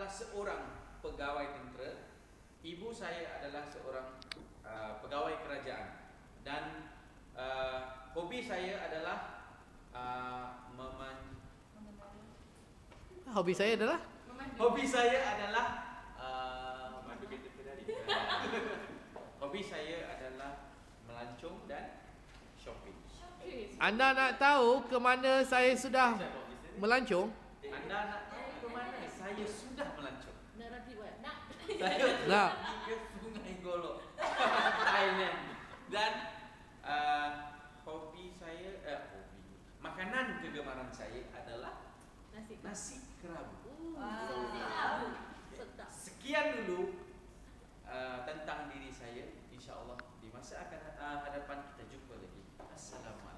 adalah seorang pegawai tentera, ibu saya adalah seorang pegawai kerajaan, dan hobi saya adalah Hobi saya adalah memandu kereta Ferrari. Hobi saya adalah melancong dan shopping. Anda nak tahu ke mana saya sudah melancong? Anda nak tahu ke mana saya sudah melancong? Nak buat. Saya pergi ke Sungai Golok, Thailand. Dan makanan kegemaran saya adalah nasi kerabu. Sekian dulu tentang diri saya. InsyaAllah di masa akan hadapan kita jumpa lagi. Assalamualaikum.